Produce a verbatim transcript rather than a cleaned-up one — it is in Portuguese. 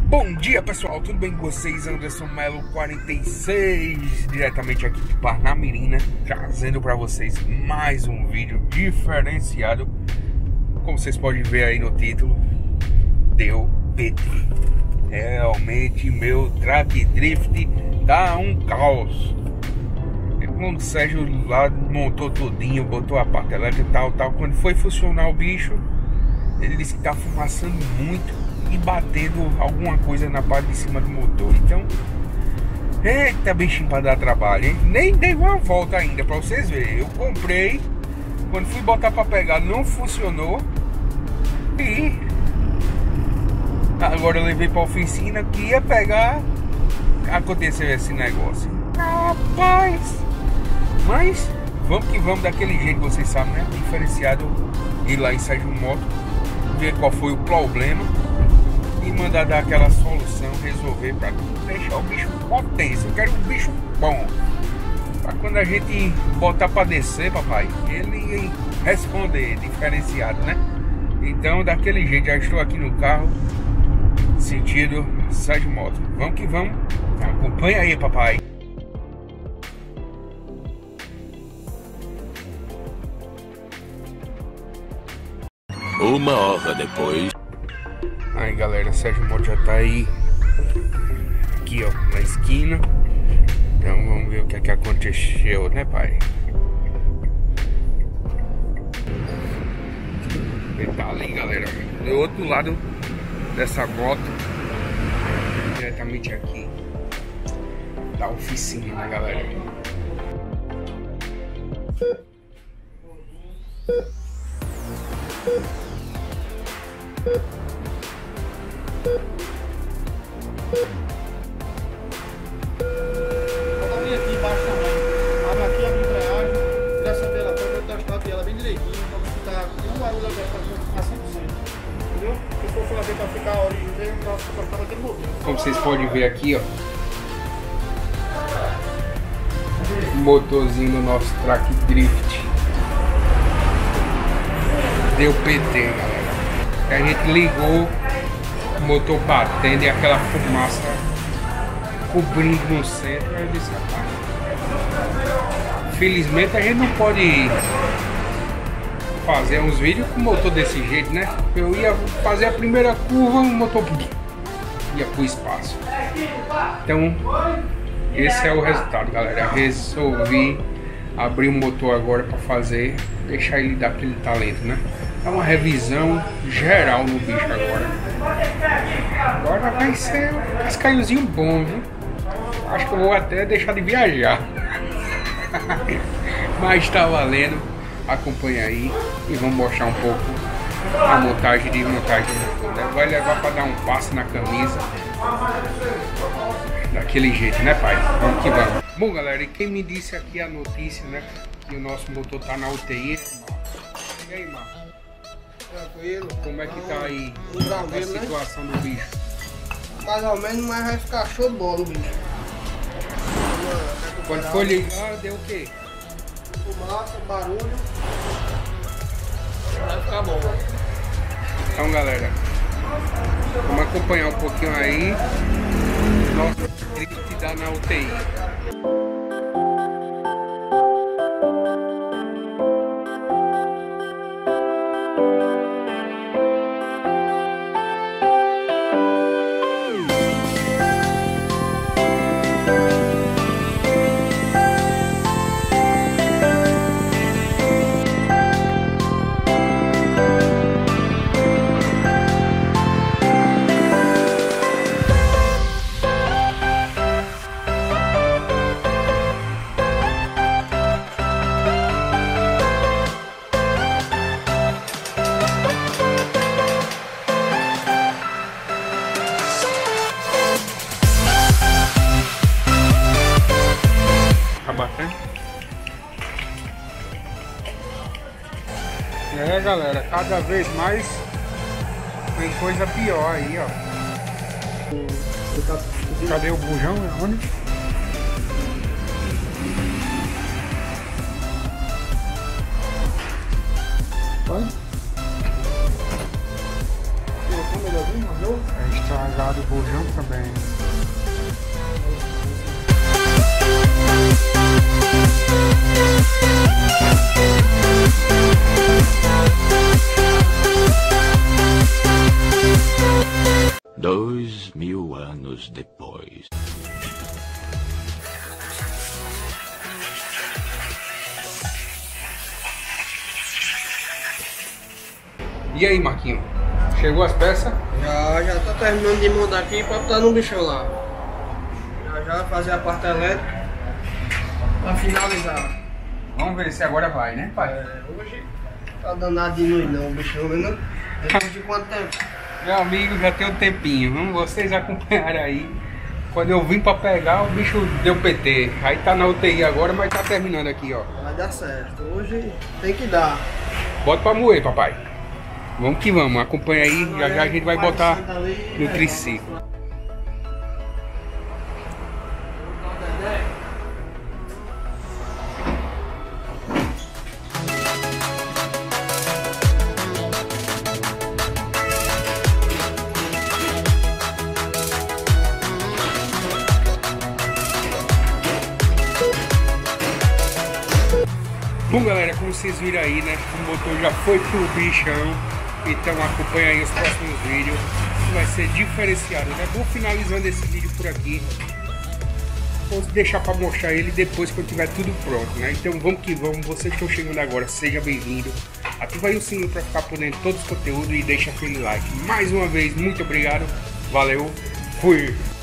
Bom dia, pessoal, tudo bem com vocês? Anderson Melo quarenta e seis, diretamente aqui de Parnamirim, né? Trazendo para vocês mais um vídeo diferenciado. Como vocês podem ver aí no título, deu P T. Realmente meu track drift tá um caos. Quando o Sérgio lá montou tudinho, botou a parte elétrica e tal, tal, quando foi funcionar o bicho, ele disse que tá fumaçando muito e batendo alguma coisa na parte de cima do motor. Então, eita bichinho pra dar trabalho, hein? Nem dei uma volta ainda pra vocês verem. Eu comprei, quando fui botar pra pegar não funcionou. E agora eu levei pra oficina que ia pegar, aconteceu esse negócio. Rapaz, mas vamos que vamos daquele jeito, vocês sabem, né? Diferenciado, ir lá em Sérgio Moto, ver qual foi o problema e mandar dar aquela solução, resolver, para deixar o bicho potência. Eu quero um bicho bom, para quando a gente botar para descer, papai, ele responder diferenciado, né? Então daquele jeito, já estou aqui no carro, sentido Sérgio Moto. Vamos que vamos, acompanha aí, papai. Uma hora depois. Aí galera, Sérgio Moto já tá aí, aqui ó, na esquina. Então vamos ver o que é que aconteceu, né pai? Ele tá ali galera, do outro lado dessa moto, diretamente aqui da oficina, né galera? Ela vem aqui embaixo também. Abre aqui a embreagem, desce a vela toda, testar ela bem direitinho, pra ficar com o barulho dela pra ficar cem por cento. Entendeu? Se for fazer pra ficar a origem dele, pra ficar daquele modelo. Como vocês podem ver aqui, ó, o motorzinho do nosso track drift deu P T, galera. A gente ligou, o motor batendo e aquela fumaça cobrindo no centro. Aí eu disse, rapaz, felizmente a gente não pode fazer uns vídeos com o motor desse jeito, né? Eu ia fazer a primeira curva, o motor ia pro espaço. Então esse é o resultado, galera. Resolvi abrir o motor agora para fazer, deixar ele dar aquele talento, né? Dá uma revisão geral no bicho agora. Agora vai ser um cascaiozinho bom, viu? Acho que eu vou até deixar de viajar. Mas tá valendo. Acompanha aí e vamos mostrar um pouco a montagem de montagem. Vai levar para dar um passo na camisa. Daquele jeito, né pai? Vamos que vamos. Bom galera, e quem me disse aqui a notícia, né? Que o nosso motor tá na U T I. E aí, Marcos? Tranquilo. Como é que tá aí Tá a vendo, situação né? do bicho? Mais ou menos, mas vai ficar show de bola o bicho. Quando foi ligar, deu o quê? Fumaça, barulho. Vai ficar bom. Então galera, vamos acompanhar um pouquinho aí nosso drift da na U T I. Bacana. É galera, cada vez mais tem coisa pior aí, ó. Cadê o bujão? Onde? Vai. Cajado, bojão também. Dois mil anos depois. E aí, Marquinho? Chegou as peças? Já, já tá terminando de montar aqui pra botar no bichão lá. Já, já fazer a parte elétrica pra finalizar. Vamos ver se agora vai, né, pai? É, hoje tá danado de noite não, o bichão, né? Depois de quanto tempo? Meu amigo, já tem um tempinho. Vamos vocês acompanharem aí. Quando eu vim pra pegar, o bicho deu P T. Aí tá na U T I agora, mas tá terminando aqui, ó. Vai dar certo. Hoje tem que dar. Bota pra moer, papai. Vamos que vamos. Acompanha aí. Já já a gente vai botar no triciclo. Bom, galera, como vocês viram aí, né, o motor já foi pro bichão. Então acompanha aí os próximos vídeos, que vai ser diferenciado, né? Vou finalizando esse vídeo por aqui. Vou deixar para mostrar ele depois quando tiver tudo pronto, né? Então vamos que vamos, vocês estão chegando agora, seja bem-vindo. Ativa aí o sininho para ficar por dentro de todos os conteúdos e deixa aquele like. Mais uma vez, muito obrigado, valeu, fui!